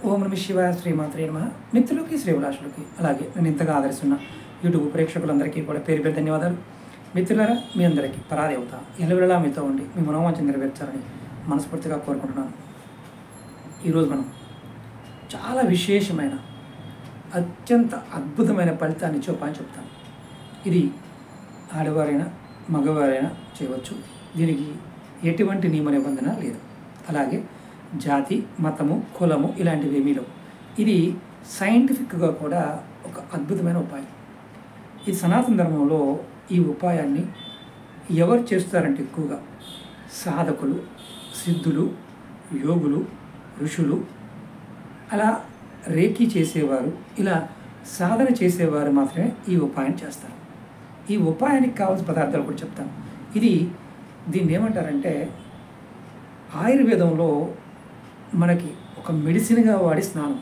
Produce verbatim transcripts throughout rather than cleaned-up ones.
ఓం నమ శివాయ శ్రీమాత్రే నమః. మిత్రులకి శ్రీవిలాసులకి అలాగే నేను ఇంతగా ఆదరిస్తున్న యూట్యూబ్ ప్రేక్షకులందరికీ కూడా పేరు పేరు ధన్యవాదాలు. మిత్రులారా, మీ అందరికీ పరాదేవత ఎల్లవేళలా మీతో ఉండి మీ మనోవాంఛ నెరవేర్చాలని మనస్ఫూర్తిగా కోరుకుంటున్నాను. ఈరోజు మనం చాలా విశేషమైన అత్యంత అద్భుతమైన ఫలితాన్ని చూపని చెప్తాను. ఇది ఆడవారైనా మగవారైనా చేయవచ్చు. దీనికి ఎటువంటి నియమ నిబంధన లేదు. అలాగే జాతి, మతము, కులము ఇలాంటివి ఏమీ లేవు. ఇది సైంటిఫిక్గా కూడా ఒక అద్భుతమైన ఉపాయం. ఈ సనాతన ధర్మంలో ఈ ఉపాయాన్ని ఎవరు చేస్తారంటే ఎక్కువగా సాధకులు, సిద్ధులు, యోగులు, ఋషులు, అలా రేఖీ చేసేవారు, ఇలా సాధన చేసేవారు మాత్రమే ఈ ఉపాయం చేస్తారు. ఈ ఉపాయానికి కావాల్సిన పదార్థాలు కూడా చెప్తాను. ఇది దీన్ని ఏమంటారంటే ఆయుర్వేదంలో మనకి ఒక మెడిసిన్గా వాడి స్నానం.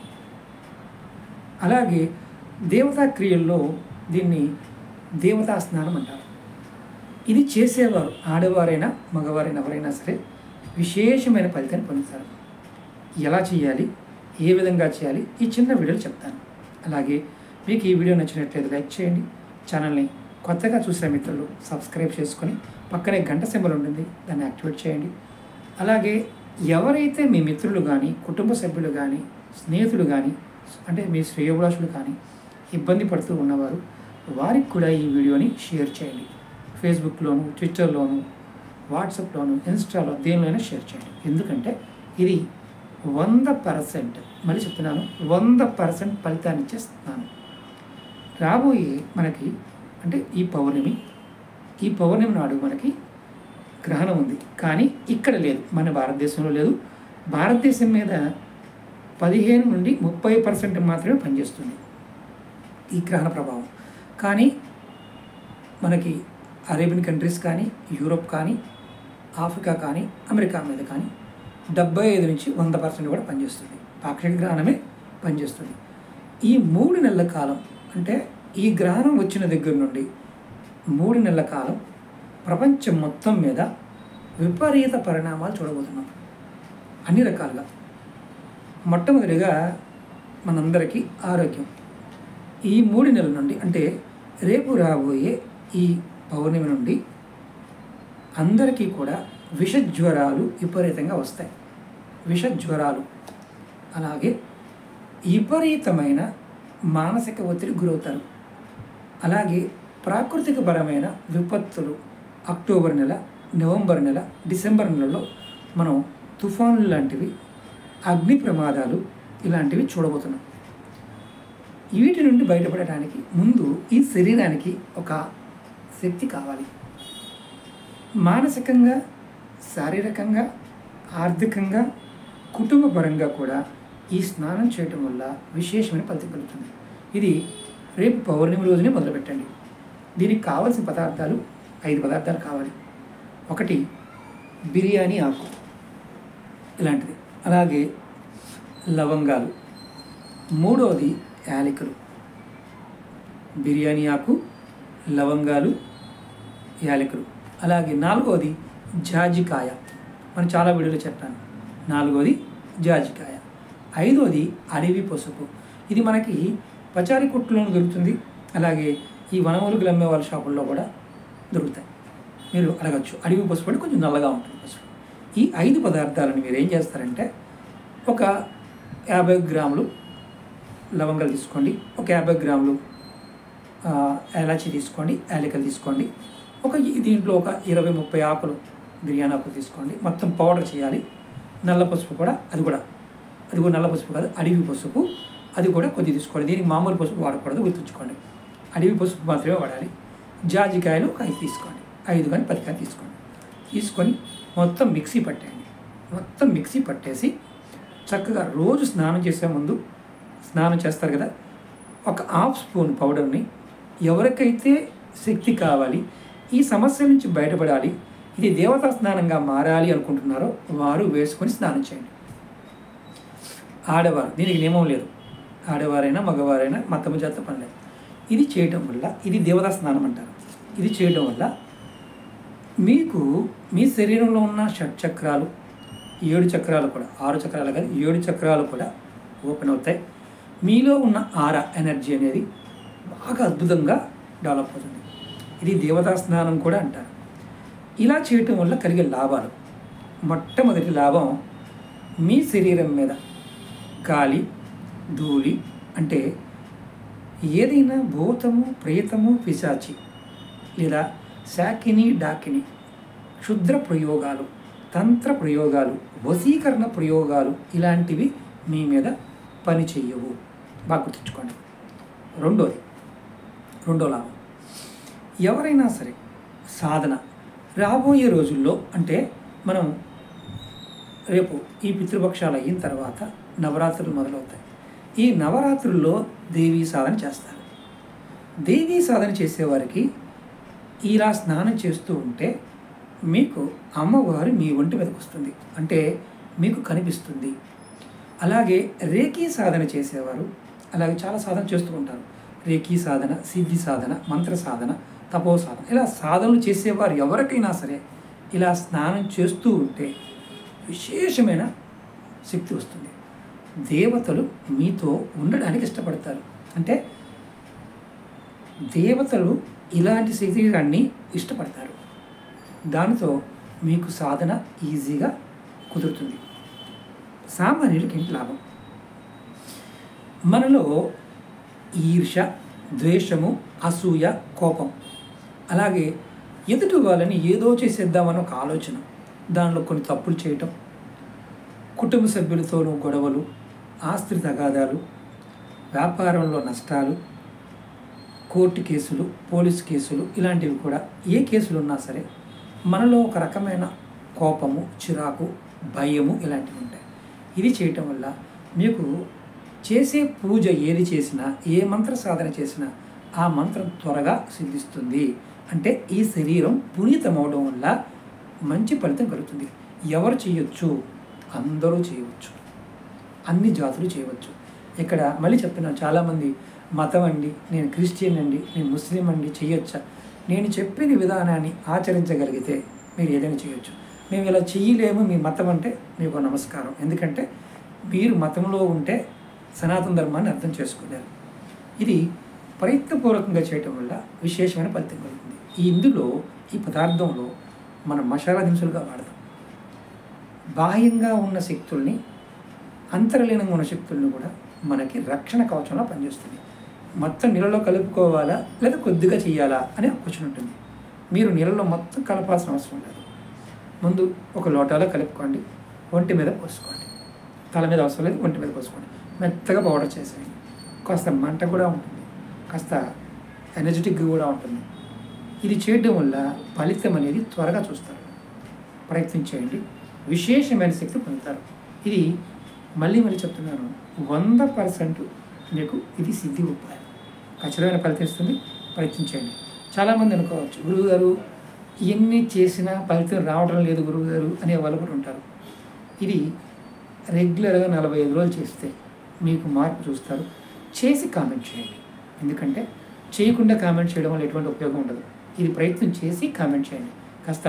అలాగే దేవతా క్రియల్లో దీన్ని దేవతా స్నానం అంటారు. ఇది చేసేవారు ఆడవారైనా మగవారైనా ఎవరైనా సరే విశేషమైన ఫలితాన్ని పొందుతారు. ఎలా చేయాలి, ఏ విధంగా చేయాలి ఈ చిన్న వీడియోలు చెప్తాను. అలాగే మీకు ఈ వీడియో నచ్చినట్లయితే లైక్ చేయండి. ఛానల్ని కొత్తగా చూసే మిత్రులు సబ్స్క్రైబ్ చేసుకొని పక్కనే గంట సింబల్ ఉంటుంది, దాన్ని యాక్టివేట్ చేయండి. అలాగే ఎవరైతే మీ మిత్రులు కానీ, కుటుంబ సభ్యులు కానీ, స్నేహితులు కానీ, అంటే మీ శ్రేయోభిలాషులు కానీ ఇబ్బంది పడుతూ ఉన్నవారు వారికి కూడా ఈ వీడియోని షేర్ చేయండి. ఫేస్బుక్లోను, ట్విట్టర్లోను, వాట్సాప్లోను, ఇన్స్టాలో దేనిలోనైనా షేర్ చేయండి. ఎందుకంటే ఇది వంద పర్సెంట్ మళ్ళీ చెప్తున్నాను, వంద పర్సెంట్ ఫలితాన్ని ఇచ్చేస్తున్నాను. రాబోయే మనకి అంటే ఈ పౌర్ణమి ఈ పౌర్ణమి నాడు మనకి గ్రహణం ఉంది, కానీ ఇక్కడ లేదు, మన భారతదేశంలో లేదు. భారతదేశం మీద పదిహేను నుండి ముప్పై పర్సెంట్ మాత్రమే పనిచేస్తుంది ఈ గ్రహణ ప్రభావం. కానీ మనకి అరేబియన్ కంట్రీస్ కానీ, యూరోప్ కానీ, ఆఫ్రికా కానీ, అమెరికా మీద కానీ డెబ్బై ఐదు నుంచి వంద పర్సెంట్ కూడా పనిచేస్తుంది. పాక్షిక గ్రహణమే పనిచేస్తుంది. ఈ మూడు నెలల కాలం అంటే ఈ గ్రహణం వచ్చిన దగ్గర నుండి మూడు నెలల కాలం ప్రపంచం మొత్తం మీద విపరీత పరిణామాలు చూడబోతున్నాం అన్ని రకాలుగా. మొట్టమొదటిగా మనందరికీ ఆరోగ్యం. ఈ మూడు నెలల నుండి అంటే రేపు రాబోయే ఈ పౌర్ణమి నుండి అందరికీ కూడా విష జ్వరాలు విపరీతంగా వస్తాయి. విష జ్వరాలు అలాగే విపరీతమైన మానసిక ఒత్తిడి గురవుతారు. అలాగే ప్రాకృతికపరమైన విపత్తులు అక్టోబర్ నెల, నవంబర్ నెల, డిసెంబర్ నెలలో మనం తుఫానులు లాంటివి, అగ్ని ప్రమాదాలు ఇలాంటివి చూడబోతున్నాం. వీటి నుండి బయటపడటానికి ముందు ఈ శరీరానికి ఒక శక్తి కావాలి. మానసికంగా, శారీరకంగా, ఆర్థికంగా, కుటుంబపరంగా కూడా ఈ స్నానం చేయటం వల్ల విశేషమైన ఫలితం కలుగుతుంది. ఇది రేపు పౌర్ణమి రోజునే మొదలుపెట్టండి. దీనికి కావాల్సిన పదార్థాలు ఐదు పదార్థాలు కావాలి. ఒకటి బిర్యానీ ఆకు ఇలాంటిది, అలాగే లవంగాలు, మూడవది యాలకులు. బిర్యానీ ఆకు, లవంగాలు, యాలకులు. అలాగే నాలుగవది జాజికాయ. మనం చాలా వీడియోలో చెప్పాను. నాలుగవది జాజికాయ. ఐదవది అడవి పసుపు. ఇది మనకి పచారీ కొట్టులోనూ దొరుకుతుంది. అలాగే ఈ వనమూలికలు అమ్మే వాళ్ళ షాపుల్లో కూడా దొరుకుతాయి. మీరు అడగచ్చు, అడవి పసుపు అంటే కొంచెం నల్లగా ఉంటుంది పసుపు. ఈ ఐదు పదార్థాలను మీరు ఏం చేస్తారంటే ఒక యాభై గ్రాములు లవంగాలు తీసుకోండి, ఒక యాభై గ్రాములు ఎలాచి తీసుకోండి, యాలకులు తీసుకోండి, ఒక దీంట్లో ఒక ఇరవై ముప్పై ఆకులు బిర్యానీ ఆకులు తీసుకోండి. మొత్తం పౌడర్ చేయాలి. నల్ల పసుపు కూడా, అది కూడా అది కూడా నల్ల పసుపు కాదు, అడవి పసుపు, అది కూడా కొద్దిగా తీసుకోండి. దీనికి మామూలు పసుపు వాడకూడదు, గుర్తుంచుకోండి. అడవి పసుపు మాత్రమే వాడాలి. జాజికాయలు ఒక ఐదు తీసుకోండి, ఐదు కానీ పది కానీ తీసుకోండి. తీసుకొని మొత్తం మిక్సీ పట్టేయండి. మొత్తం మిక్సీ పట్టేసి చక్కగా రోజు స్నానం చేసే ముందు స్నానం చేస్తారు కదా, ఒక హాఫ్ స్పూన్ పౌడర్ని ఎవరికైతే శక్తి కావాలి, ఈ సమస్య నుంచి బయటపడాలి, ఇది దేవతా స్నానంగా మారాలి అనుకుంటున్నారో వారు వేసుకొని స్నానం చేయండి. ఆడవారు, దీనికి నియమం లేదు. ఆడవారైనా మగవారైనా మతము జాత పని లేదు. ఇది చేయటం వల్ల, ఇది దేవతా స్నానం అంటారు. ఇది చేయటం వల్ల మీకు మీ శరీరంలో ఉన్న షట్ చక్రాలు, ఏడు చక్రాలు కూడా, ఆరు చక్రాలు కాదు ఏడు చక్రాలు కూడా ఓపెన్ అవుతాయి. మీలో ఉన్న ఆరా ఎనర్జీ అనేది బాగా అద్భుతంగా డెవలప్ అవుతుంది. ఇది దేవతా స్నానం కూడా అంటారు. ఇలా చేయటం వల్ల కలిగే లాభాలు, మొట్టమొదటి లాభం మీ శరీరం మీద గాలి, ధూళి అంటే ఏదైనా భూతము, ప్రేతము, పిశాచి లేదా శాకిని, డాకిని, క్షుద్ర ప్రయోగాలు, తంత్ర ప్రయోగాలు, వశీకరణ ప్రయోగాలు ఇలాంటివి మీ మీద పని చెయ్యవు. బాగా గుర్తుంచుకోండి. రెండోది రెండో లాభం, ఎవరైనా సరే సాధన రాబోయే రోజుల్లో అంటే మనం రేపు ఈ పితృపక్షాలు అయిన తర్వాత నవరాత్రులు మొదలవుతాయి. ఈ నవరాత్రుల్లో దేవీ సాధన చేస్తారు. దేవీ సాధన చేసేవారికి ఇలా స్నానం చేస్తూ ఉంటే మీకు అమ్మవారు మీ ఒంటి మీదకి వస్తుంది, అంటే మీకు కనిపిస్తుంది. అలాగే రేఖీ సాధన చేసేవారు అలాగే చాలా సాధన చేస్తూ ఉంటారు. రేఖీ సాధన, సిద్ధి సాధన, మంత్ర సాధన, తపో సాధన, ఇలా సాధనలు చేసేవారు ఎవరికైనా సరే ఇలా స్నానం చేస్తూ ఉంటే విశేషమైన శక్తి వస్తుంది. దేవతలు మీతో ఉండడానికి ఇష్టపడతారు. అంటే దేవతలు ఇలాంటి శరీరాన్ని ఇష్టపడతారు. దానితో మీకు సాధన ఈజీగా కుదురుతుంది. సామాన్యులకి ఏంటి లాభం? మనలో ఈర్ష, ద్వేషము, అసూయ, కోపం, అలాగే ఎదుటి వాళ్ళని ఏదో చేసేద్దామని ఒక ఆలోచన, దానిలో కొన్ని తప్పులు చేయటం, కుటుంబ సభ్యులతోనూ గొడవలు, ఆస్తి తగాదాలు, వ్యాపారంలో నష్టాలు, కోర్టు కేసులు, పోలీసు కేసులు, ఇలాంటివి కూడా ఏ కేసులు ఉన్నా సరే మనలో ఒక రకమైన కోపము, చిరాకు, భయము ఇలాంటివి ఉంటాయి. ఇది చేయటం వల్ల మీకు చేసే పూజ ఏది చేసినా, ఏ మంత్ర సాధన చేసినా ఆ మంత్రం త్వరగా సిద్ధిస్తుంది. అంటే ఈ శరీరం పునీతమవడం వల్ల మంచి ఫలితం కలుగుతుంది. ఎవరు చేయొచ్చు? అందరూ చేయవచ్చు, అన్ని జాతులు చేయవచ్చు. ఇక్కడ మళ్ళీ చెప్తున్నాను, చాలామంది మతం అండి, నేను క్రిస్టియన్ అండి, నేను ముస్లిం అండి, చేయొచ్చా? నేను చెప్పిన విధానాన్ని ఆచరించగలిగితే మీరు ఏదైనా చేయొచ్చు. మేము ఇలా చెయ్యలేము మీ మతం అంటే మీకు నమస్కారం. ఎందుకంటే మీరు మతంలో ఉంటే సనాతన ధర్మాన్ని అర్థం చేసుకోలేరు. ఇది ప్రయత్నపూర్వకంగా చేయటం వల్ల విశేషమైన ఫలితం కలుగుతుంది. ఈ ఇందులో ఈ పదార్థంలో మనం మసాలా దినుసులుగా వాడతాం. బాహ్యంగా ఉన్న శక్తుల్ని, అంతర్లీనంగా ఉన్న శక్తుల్ని కూడా మనకి రక్షణ కవచంలో పనిచేస్తుంది. మొత్తం నీళ్ళలో కలుపుకోవాలా లేదా కొద్దిగా చేయాలా అనే క్వశ్చన్ ఉంటుంది. మీరు నీళ్ళలో మొత్తం కలపాల్సిన అవసరం లేదు. ముందు ఒక లోటాలో కలుపుకోండి, ఒంటి మీద పోసుకోండి. తల మీద అవసరం లేదు, ఒంటి మీద పోసుకోండి. మెత్తగా పౌడర్ చేసేయండి. కాస్త మంట కూడా ఉంటుంది, కాస్త ఎనర్జెటిక్గా కూడా ఉంటుంది. ఇది చేయడం వల్ల ఫలితం అనేది త్వరగా చూస్తారు. ప్రయత్నం చేయండి, విశేషమైన శక్తి పొందుతారు. ఇది మళ్ళీ మళ్ళీ చెప్తున్నాను, వంద పర్సెంట్ మీకు ఇది సిద్ధి ఉపాయం, ఖచ్చితమైన ఫలితం ఇస్తుంది. ప్రయత్నం చేయండి. చాలామంది అనుకోవచ్చు, గురువుగారు ఎన్ని చేసినా ఫలితం రావడం లేదు గురువుగారు అనే వాళ్ళు కూడా ఉంటారు. ఇది రెగ్యులర్గా నలభై ఐదు రోజులు చేస్తే మీకు మార్పు చూస్తారు. చేసి కామెంట్ చేయండి. ఎందుకంటే చేయకుండా కామెంట్ చేయడం వల్ల ఎటువంటి ఉపయోగం ఉండదు. ఇది ప్రయత్నం చేసి కామెంట్ చేయండి. కాస్త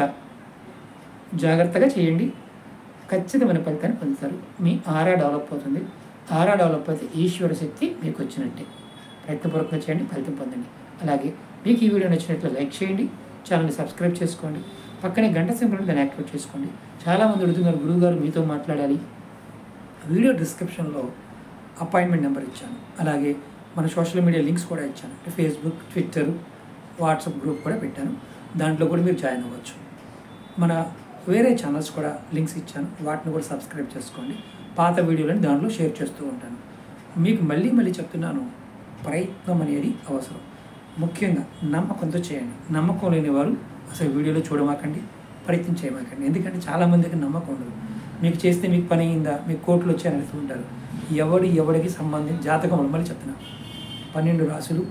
జాగ్రత్తగా చేయండి, ఖచ్చితమైన ఫలితాన్ని పొందుతారు. మీ ఆరా డెవలప్ అవుతుంది. ఆరా డెవలప్ అయితే ఈశ్వర శక్తి మీకు వచ్చినట్టే. ప్రయత్నపూర్వకంగా చేయండి, ఫలితం పొందండి. అలాగే మీకు ఈ వీడియో నచ్చినట్లు లైక్ చేయండి, ఛానల్ని సబ్స్క్రైబ్ చేసుకోండి, పక్కనే గంట సింబల్ దాన్ని యాక్టివేట్ చేసుకోండి. చాలామంది అడుగుతున్నారు, గురువుగారు మీతో మాట్లాడాలి. వీడియో డిస్క్రిప్షన్లో అపాయింట్మెంట్ నెంబర్ ఇచ్చాను. అలాగే మన సోషల్ మీడియా లింక్స్ కూడా ఇచ్చాను. ఫేస్బుక్, ట్విట్టర్, వాట్సాప్ గ్రూప్ కూడా పెట్టాను. దాంట్లో కూడా మీరు జాయిన్ అవ్వచ్చు. మన వేరే ఛానల్స్ కూడా లింక్స్ ఇచ్చాను, వాటిని కూడా సబ్స్క్రైబ్ చేసుకోండి. పాత వీడియోలను దాంట్లో షేర్ చేస్తూ ఉంటాను. మీకు మళ్ళీ మళ్ళీ చెప్తున్నాను, ప్రయత్నం అనేది అవసరం. ముఖ్యంగా నమ్మకంతో చేయండి. నమ్మకం లేని వారు అసలు వీడియోలో చూడమాకండి, ప్రయత్నం చేయమాకండి. ఎందుకంటే చాలామందికి నమ్మకం ఉండదు. మీకు చేస్తే మీకు పని అయిందా, మీకు కోట్లు వచ్చాయని అడుగుతూ ఉంటారు. ఎవడి ఎవడికి సంబంధించి జాతకం మళ్ళీ చెప్తున్నాను. పన్నెండు రాసులు,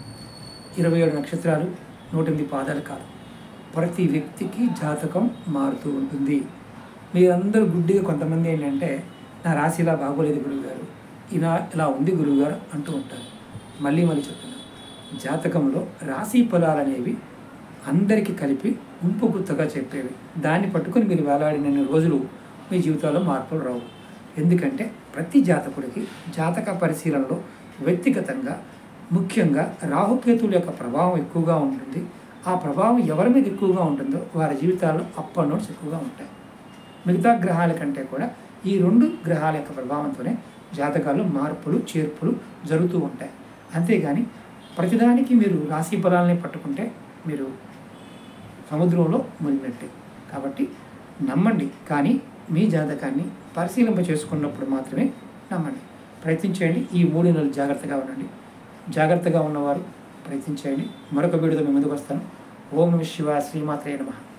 ఇరవై ఏడు నక్షత్రాలు, నూట ఎనిమిది పాదాలు కాదు. ప్రతి వ్యక్తికి జాతకం మారుతూ ఉంటుంది. మీరందరూ గుడ్డిగా కొంతమంది ఏంటంటే, నా రాశి ఇలా బాగోలేదు గురువుగారు, ఇలా ఇలా ఉంది గురువుగారు అంటూ ఉంటారు. మళ్ళీ మళ్ళీ చెప్తున్నాను, జాతకంలో రాశి ఫలాలు అనేవి అందరికీ కలిపి గుంపు గుత్తగా చెప్పేవి. దాన్ని పట్టుకొని మీరు వేలాడిన రోజులు మీ జీవితాల్లో మార్పులు రావు. ఎందుకంటే ప్రతి జాతకుడికి జాతక పరిశీలనలో వ్యక్తిగతంగా ముఖ్యంగా రాహుకేతువుల యొక్క ప్రభావం ఎక్కువగా ఉంటుంది. ఆ ప్రభావం ఎవరి మీద ఎక్కువగా ఉంటుందో వారి జీవితాల్లో అప్ అండ్ డౌన్స్ ఎక్కువగా ఉంటాయి. మిగతా గ్రహాల కంటే కూడా ఈ రెండు గ్రహాల యొక్క ప్రభావంతోనే జాతకాల్లో మార్పులు చేర్పులు జరుగుతూ ఉంటాయి. అంతేగాని ప్రతిదానికి మీరు రాశి ఫలాలని పట్టుకుంటే మీరు సముద్రంలో మునిగినట్టే. కాబట్టి నమ్మండి, కానీ మీ జాతకాన్ని పరిశీలింప చేసుకున్నప్పుడు మాత్రమే నమ్మండి. ప్రయత్నించేయండి. ఈ మూడు నెలలు జాగ్రత్తగా ఉండండి. జాగ్రత్తగా ఉన్నవారు ప్రయత్నించేయండి. మరొక వీడియోతో మీ ముందుకు వస్తాను. ఓం నమః శివాయ. శ్రీమాత్రే నమః.